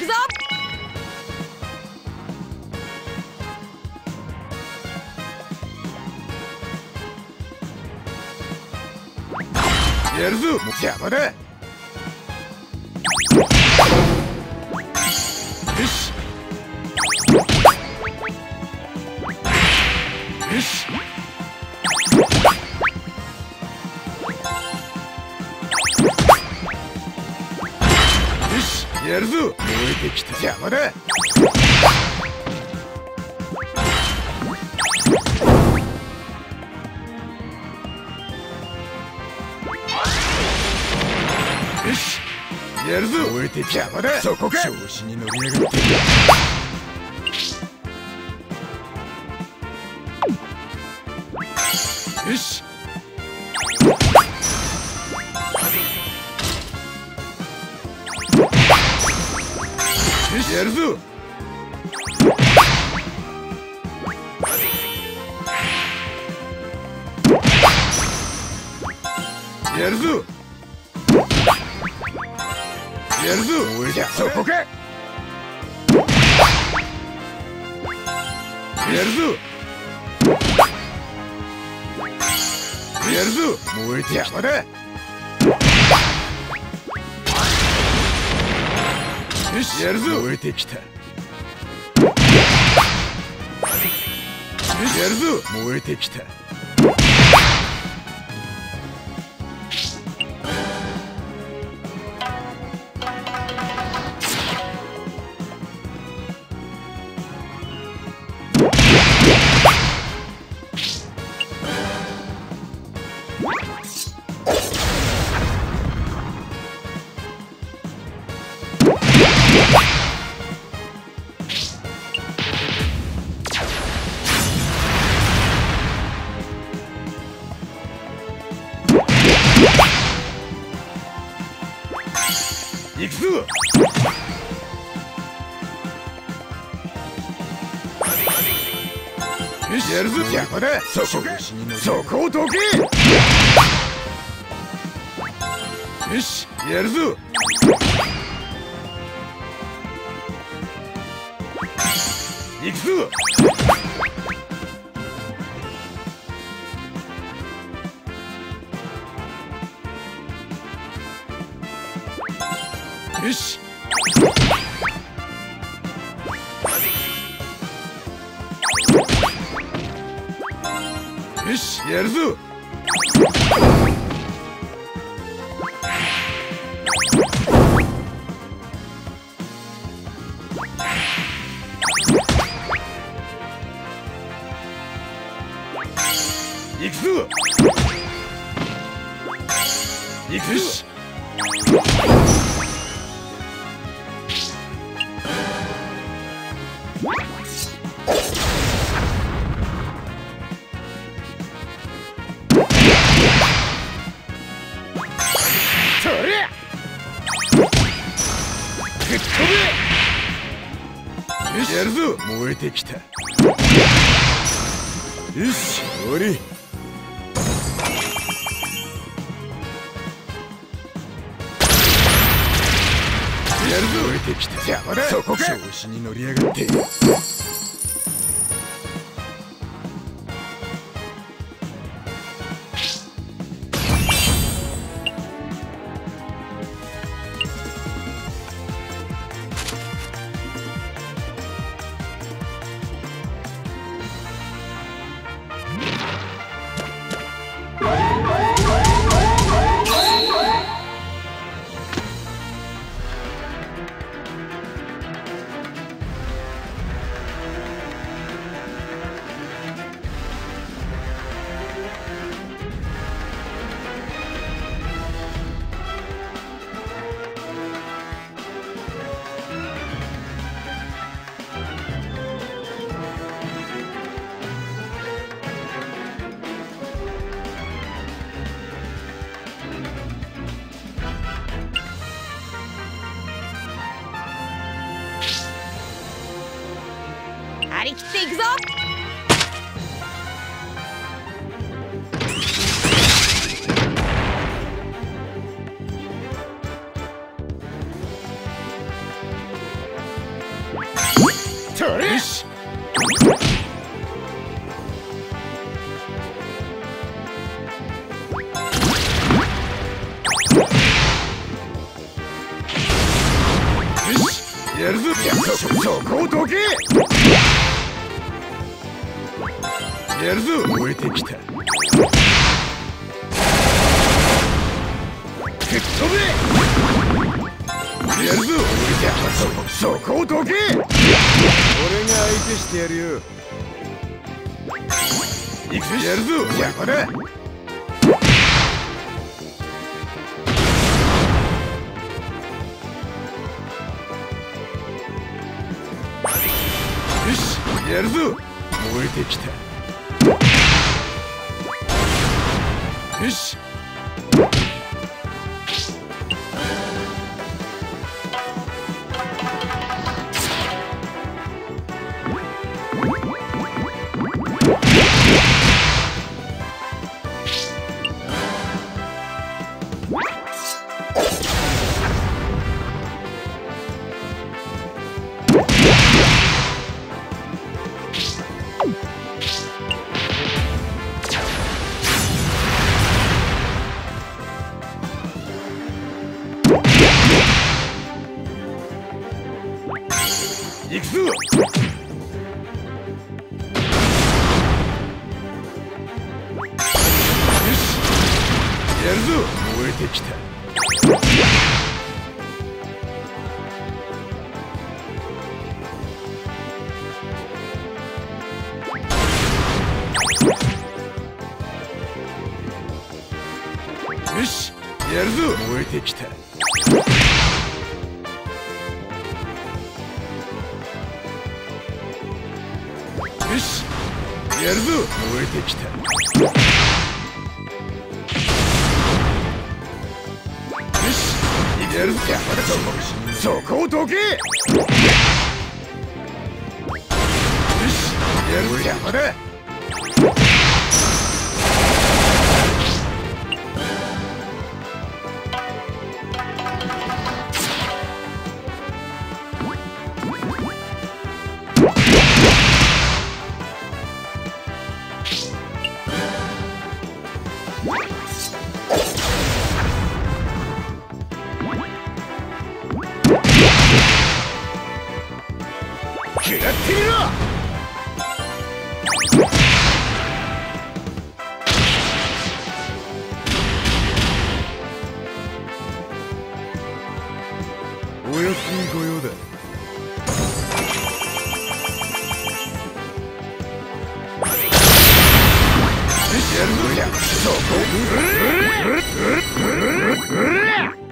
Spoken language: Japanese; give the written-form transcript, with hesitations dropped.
くぞ。 やるぞ。邪魔だ。よしよし。よしやるぞ。燃えてきた。邪魔だ。よしやるぞ。燃えて邪魔だ。そこか。調子に乗りやがって。よしよしやるぞ。やるぞ。やるぞ。おいじゃそこか。やるぞ。やるぞ。燃えて邪魔だ。よしやるぞ。燃えてきた。よしやるぞ。燃えてきた。行くぞ。よしやるぞ。邪魔だ。そこをどけ。よしやるぞ。行くぞ。よしよしやるぞ。行くぞ。行くぞ。そりゃぶっ飛べ。よしやるぞ。燃えてきた。よし終わり。やるぞ。燃えてきた。邪魔だ。そこか。調子に乗りやがって。 張り切っていくぞ。 やるぞ。そこをどけ。やるぞ。燃えてきた。吹っ飛べ。やるぞ。そこをどけ。俺が相手してやるよ。行くぞ。やるぞ。邪魔だ。よし、やるぞ。燃えてきた。よし。行くぞ。よし、やるぞ。燃えてきた。よし、やるぞ。燃えてきた。よし、やるぞ。燃えてきた。よし、やるぞ。そこをどけ。よし、やるぞ。邪魔だ。食らってみろ。お安いご用だ。やるぞ。そこ。